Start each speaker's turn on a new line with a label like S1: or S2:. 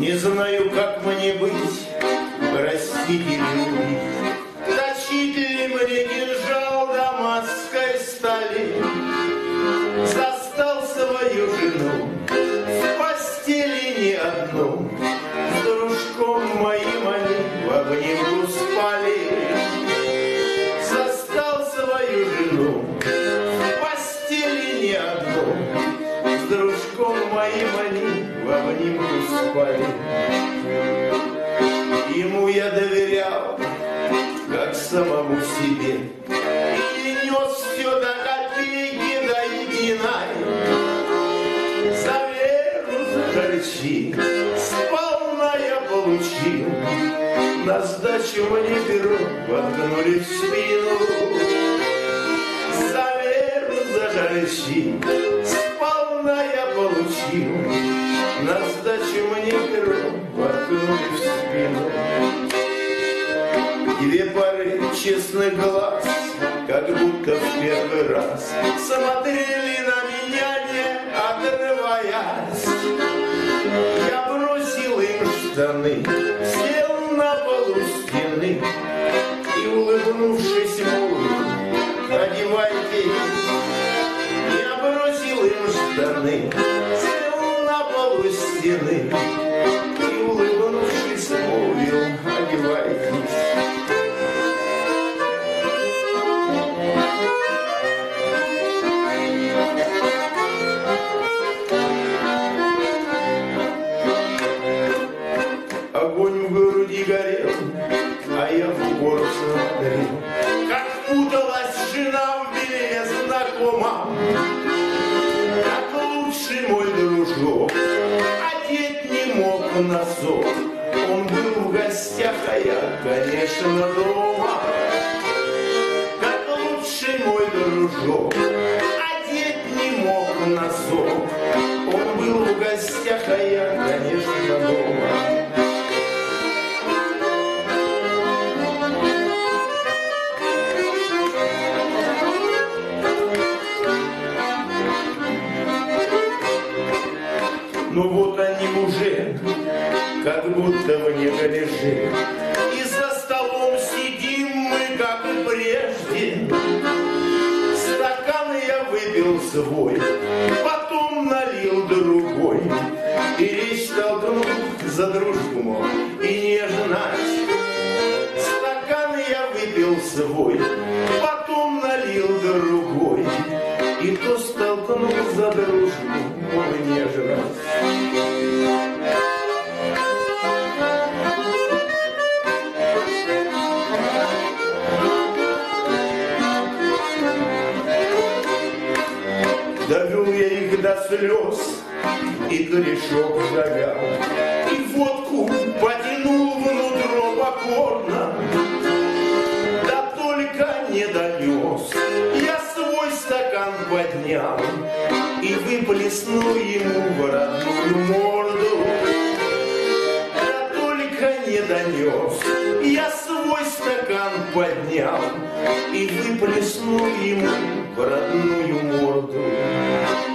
S1: Не знаю, как мне быть, простить или убить. Точить ли мне кинжал дамасской стали? Застал свою жену в постели не одну, с дружком моим они в обнимку спали. Застал свою жену в постели не одну, с дружком моим они в обнимку спали. Ему я доверял, как самому себе, и нес все до копейки, до единой. За веру, за харчи сполна я получил, на сдачу мне перо воткнули в спину. За веру, за харчи сполна я получил, на сдачу мне перо воткнули в спину. Две пары честных глаз, как будто в первый раз, смотрели на меня, не отрываясь. Я бросил им штаны, сел на полу стены и, улыбнувшись, молвил: одевайтесь. Я бросил им штаны, сел на полу стены и, улыбнувшись, молвил: одевайтесь. Огонь в груди горел, а я в упор смотрел, как путалась жена в белье знакомом. Как лучший мой дружок одеть не мог носок. Он был в гостях, а я, конечно, дома. Как лучший мой дружок одеть не мог носок. Он был в гостях, а я, конечно, дома. Ну вот они уже, как будто в неголеже, и за столом сидим мы, как и прежде. Стакан я выпил свой, потом налил другой, и речь толкнул за дружбу мол и нежность. Стакан я выпил свой, потом налил другой, и то столкнул за дружбу мол и нежность. Довел я их до слез, и корешок завял, и водку потянул внутрь покорно. Да только не донес, я свой стакан поднял и выплеснул ему в родную морду. Да только не донес, я свой стакан поднял и выплеснул ему в родную морду.